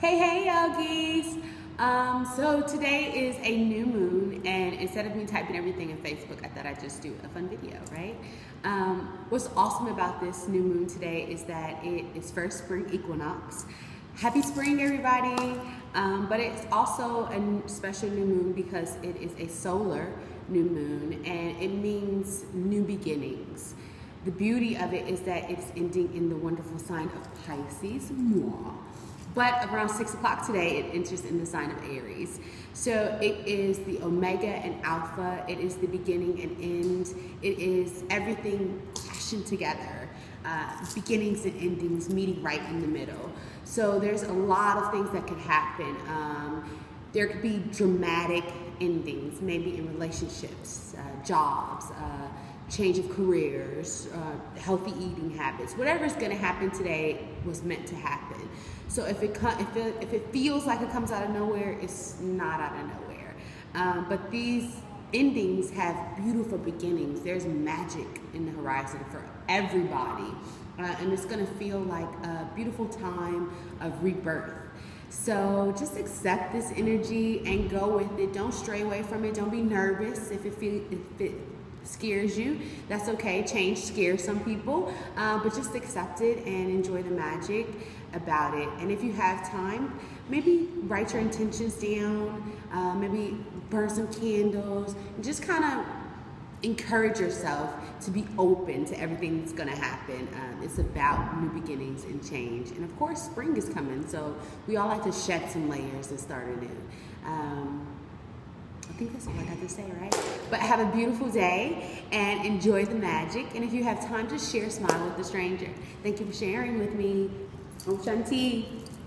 Hey yogis! So today is a new moon, and instead of me typing everything in Facebook, I thought I'd just do a fun video, right? What's awesome about this new moon today is that it is first spring equinox. Happy spring, everybody! But it's also a special new moon because it is a solar new moon, and it means new beginnings. The beauty of it is that it's ending in the wonderful sign of Pisces. Mwah. But around 6 o'clock today, it enters in the sign of Aries. So it is the Omega and Alpha. It is the beginning and end. It is everything crashing together. Beginnings and endings meeting right in the middle. So there's a lot of things that could happen. There could be dramatic endings, maybe in relationships, jobs, change of careers, healthy eating habits. Whatever's going to happen today was meant to happen. So if it feels like it comes out of nowhere, it's not out of nowhere. But these endings have beautiful beginnings. There's magic in the horizon for everybody. And it's going to feel like a beautiful time of rebirth. So just accept this energy and go with it. Don't stray away from it. Don't be nervous if it scares you. That's okay. Change scares some people, but just accept it and enjoy the magic about it. And if you have time, maybe write your intentions down, maybe burn some candles, and just kind of encourage yourself to be open to everything that's going to happen. It's about new beginnings and change. And of course, spring is coming, so we all like to shed some layers and start anew. I think that's all I got to say, right? But have a beautiful day and enjoy the magic. And if you have time, just share Smile with a Stranger. Thank you for sharing with me. Om Shanti.